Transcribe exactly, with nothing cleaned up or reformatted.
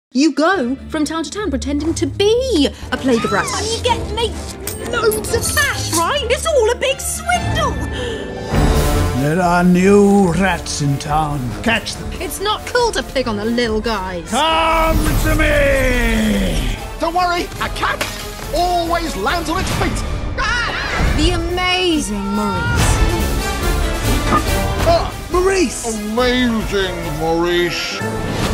You go from town to town pretending to be a plague of rats. And you get me loads of cash, right? It's all a big swindle. There are new rats in town. Catch them. It's not cool to pick on the little guys. Come to me! Don't worry, a cat always lands on its feet. Ah! The amazing Maurice. Ah, Maurice! Amazing, Maurice.